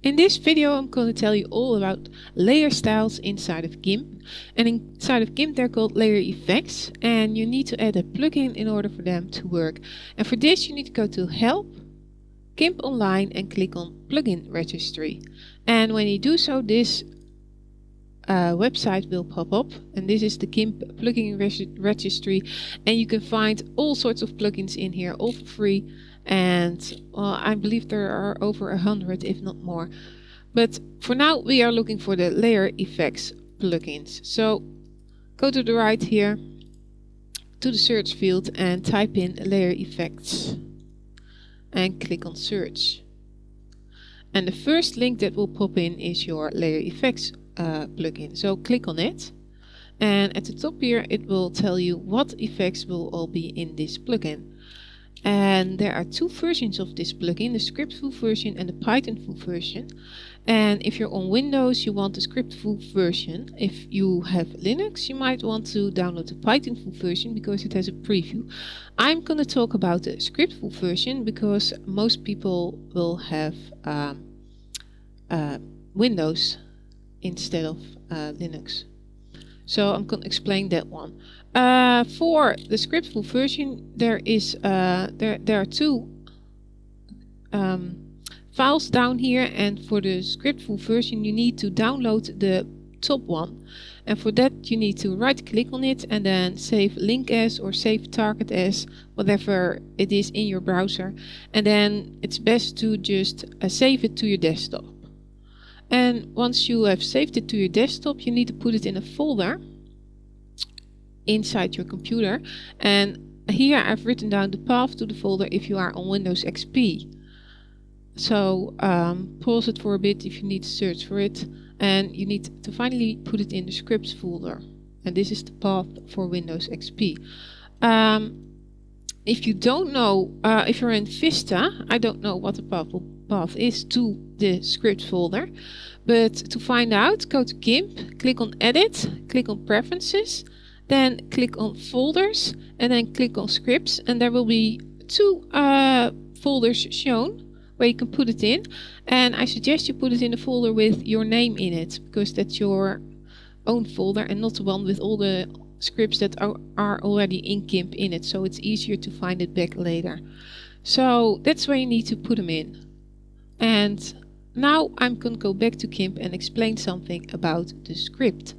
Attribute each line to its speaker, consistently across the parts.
Speaker 1: In this video I'm going to tell you all about layer styles inside of GIMP, and inside of GIMP they're called layer effects, and you need to add a plugin in order for them to work. And for this you need to go to Help, GIMP Online, and click on Plugin Registry. And when you do so, this website will pop up, and this is the GIMP plugin registry, and you can find all sorts of plugins in here, all for free. And well, I believe there are over 100 if not more, but for now we are looking for the layer effects plugins. So go to the right here to the search field and type in layer effects and click on search, and the first link that will pop in is your layer effects plugin. So click on it, and at the top here it will tell you what effects will all be in this plugin. And there are two versions of this plugin, the scriptful version and the Pythonful version. And if you're on Windows, you want the scriptful version. If you have Linux, you might want to download the Pythonful version because it has a preview. I'm going to talk about the scriptful version because most people will have Windows instead of Linux. So I'm going to explain that one. For the scriptful version, there are two files down here, and for the scriptful version you need to download the top one, and for that you need to right click on it and then save link as or save target as, whatever it is in your browser, and then it's best to just save it to your desktop. And once you have saved it to your desktop, you need to put it in a folder inside your computer, and here I've written down the path to the folder if you are on Windows XP. So pause it for a bit if you need to search for it, and you need to finally put it in the scripts folder, and this is the path for Windows XP. If you don't know, if you're in Vista, I don't know what the path is to the script folder, but to find out, go to GIMP, click on Edit, click on Preferences, then click on Folders, and then click on Scripts, and there will be two folders shown where you can put it in, and I suggest you put it in a folder with your name in it, because that's your own folder and not the one with all the scripts that are already in GIMP in it, so it's easier to find it back later. So that's where you need to put them in. And now I'm going to go back to GIMP and explain something about the script.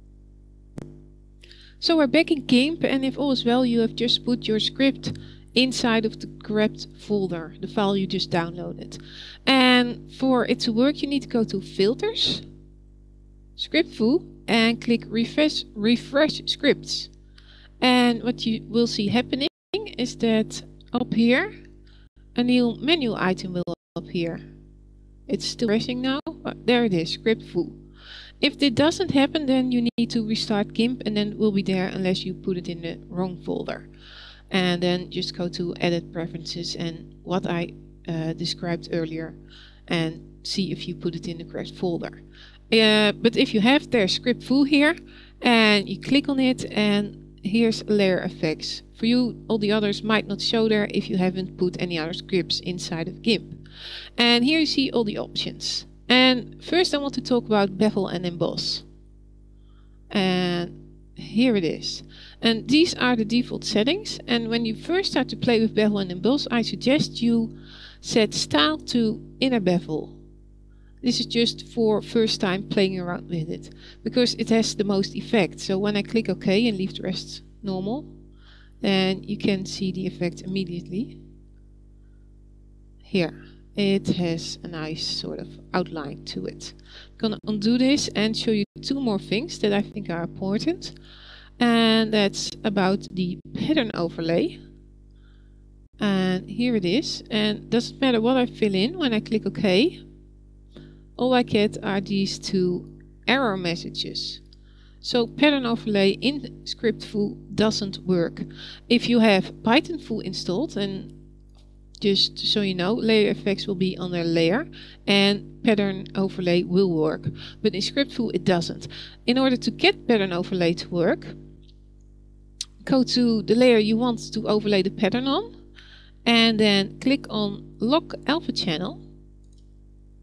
Speaker 1: So we're back in GIMP, and if all is well, you have just put your script inside of the correct folder, the file you just downloaded. And for it to work, you need to go to Filters, Scriptful, and click Refresh Scripts. And what you will see happening is that up here a new menu item will appear. It's still pressing now, but there it is, Scriptful. If it doesn't happen, then you need to restart GIMP, and then it will be there unless you put it in the wrong folder. And then just go to Edit Preferences and what I described earlier, and see if you put it in the correct folder. But if you have their Scriptful here and you click on it, and here's layer effects. For you, all the others might not show there if you haven't put any other scripts inside of GIMP. And here you see all the options. And first I want to talk about bevel and emboss. And here it is. And these are the default settings. And when you first start to play with bevel and emboss, I suggest you set style to inner bevel. This is just for first time playing around with it, because it has the most effect. So when I click OK and leave the rest normal, then you can see the effect immediately. Here. It has a nice sort of outline to it. I'm gonna undo this and show you two more things that I think are important. And that's about the pattern overlay. And here it is. And doesn't matter what I fill in, when I click OK, all I get are these two error messages. So pattern overlay in Scriptful doesn't work. If you have Pythonful installed, and just so you know, layer effects will be on their layer and pattern overlay will work. But in Scriptful it doesn't. In order to get pattern overlay to work, go to the layer you want to overlay the pattern on, and then click on Lock Alpha Channel,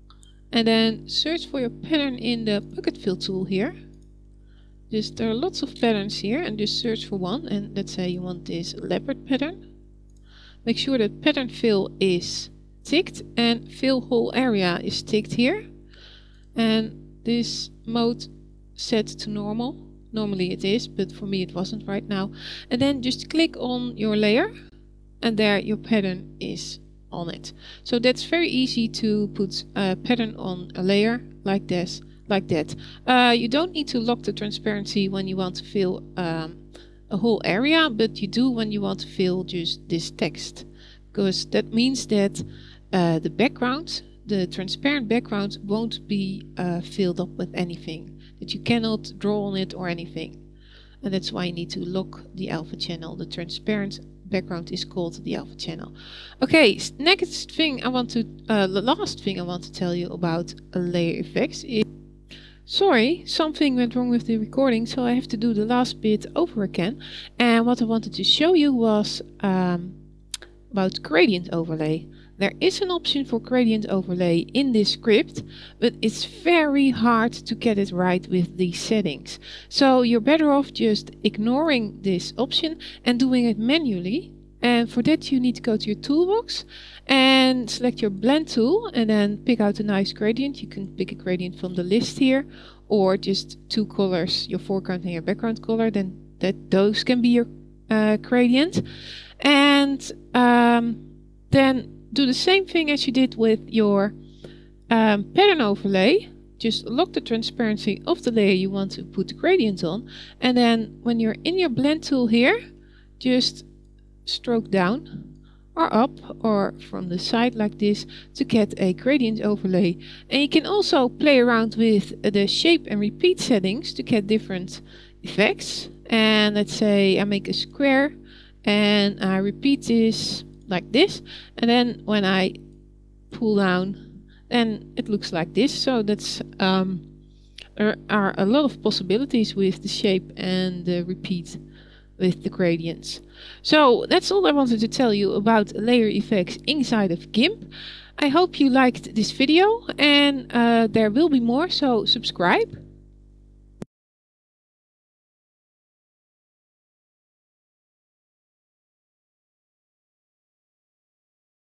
Speaker 1: and then search for your pattern in the bucket fill tool here. There are lots of patterns here, and just search for one, and let's say you want this leopard pattern. Make sure that pattern fill is ticked and fill whole area is ticked here, and this mode set to normal. Normally it is, but for me it wasn't right now. And then just click on your layer, and there your pattern is on it. So that's very easy to put a pattern on a layer like this, like that. You don't need to lock the transparency when you want to fill a whole area, but you do when you want to fill just this text, because that means that the background, the transparent background, won't be filled up with anything, that you cannot draw on it or anything. And that's why you need to lock the alpha channel. The transparent background is called the alpha channel. Okay, next thing I want to, the last thing I want to tell you about layer effects is, sorry, something went wrong with the recording, so I have to do the last bit over again. And what I wanted to show you was about gradient overlay. There is an option for gradient overlay in this script, but it's very hard to get it right with these settings. So you're better off just ignoring this option and doing it manually. And for that you need to go to your toolbox and select your blend tool and then pick out a nice gradient. You can pick a gradient from the list here, or just two colors, your foreground and your background color, then those can be your gradient. And then do the same thing as you did with your pattern overlay. Just lock the transparency of the layer you want to put the gradient on, and then when you're in your blend tool here, just stroke down or up or from the side like this to get a gradient overlay. And you can also play around with the shape and repeat settings to get different effects. And let's say I make a square and I repeat this like this, and then when I pull down, then it looks like this. So that's there are a lot of possibilities with the shape and the repeat with the gradients. So that's all I wanted to tell you about layer effects inside of GIMP. I hope you liked this video, and there will be more, so subscribe.